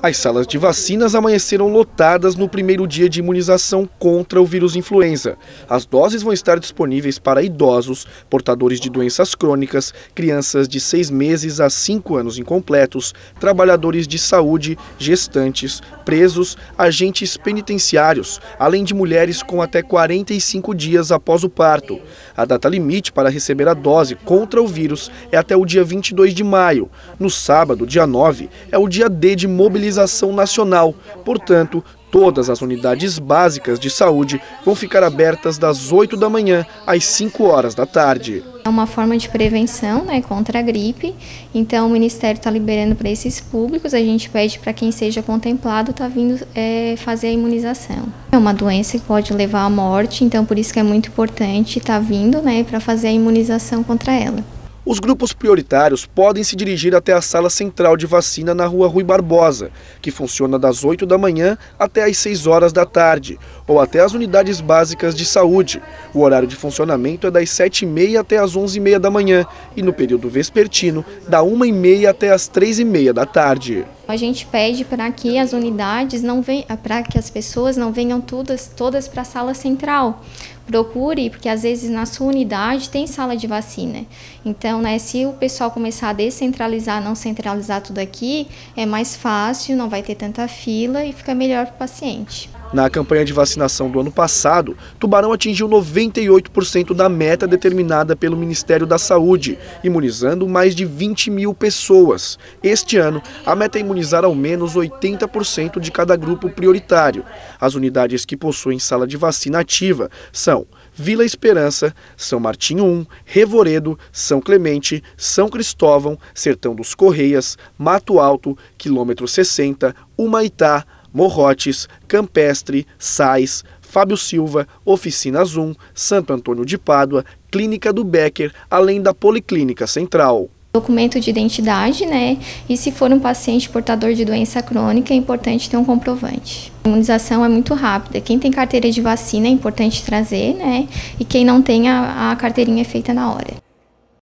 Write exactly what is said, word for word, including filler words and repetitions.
As salas de vacinas amanheceram lotadas no primeiro dia de imunização contra o vírus influenza. As doses vão estar disponíveis para idosos, portadores de doenças crônicas, crianças de seis meses a cinco anos incompletos, trabalhadores de saúde, gestantes, presos, agentes penitenciários, além de mulheres com até quarenta e cinco dias após o parto. A data limite para receber a dose contra o vírus é até o dia vinte e dois de maio. No sábado, dia nove, é o dia D de mobilização nacional. Portanto, todas as unidades básicas de saúde vão ficar abertas das oito da manhã às cinco horas da tarde. É uma forma de prevenção, né, contra a gripe, então o Ministério está liberando para esses públicos, a gente pede para quem seja contemplado tá vindo é, fazer a imunização. É uma doença que pode levar à morte, então por isso que é muito importante estar tá vindo, né, para fazer a imunização contra ela. Os grupos prioritários podem se dirigir até a sala central de vacina na rua Rui Barbosa, que funciona das oito da manhã até às seis horas da tarde, ou até as unidades básicas de saúde. O horário de funcionamento é das sete e meia até as onze e meia da manhã e no período vespertino, da uma e meia até as três e meia da tarde. A gente pede para que as unidades não venham, para que as pessoas não venham todas, todas para a sala central. Procure, porque às vezes na sua unidade tem sala de vacina. Então, né, se o pessoal começar a descentralizar, não centralizar tudo aqui, é mais fácil, não vai ter tanta fila e fica melhor para o paciente. Na campanha de vacinação do ano passado, Tubarão atingiu noventa e oito por cento da meta determinada pelo Ministério da Saúde, imunizando mais de vinte mil pessoas. Este ano, a meta é imunizar ao menos oitenta por cento de cada grupo prioritário. As unidades que possuem sala de vacina ativa são Vila Esperança, São Martinho um, Revoredo, São Clemente, São Cristóvão, Sertão dos Correias, Mato Alto, Quilômetro sessenta, Humaitá, Morrotes, Campestre, Sais, Fábio Silva, Oficinas um, Santo Antônio de Pádua, Clínica do Becker, além da Policlínica Central. Documento de identidade, né? E se for um paciente portador de doença crônica, é importante ter um comprovante. A imunização é muito rápida. Quem tem carteira de vacina é importante trazer, né? E quem não tem, a, a carteirinha é feita na hora.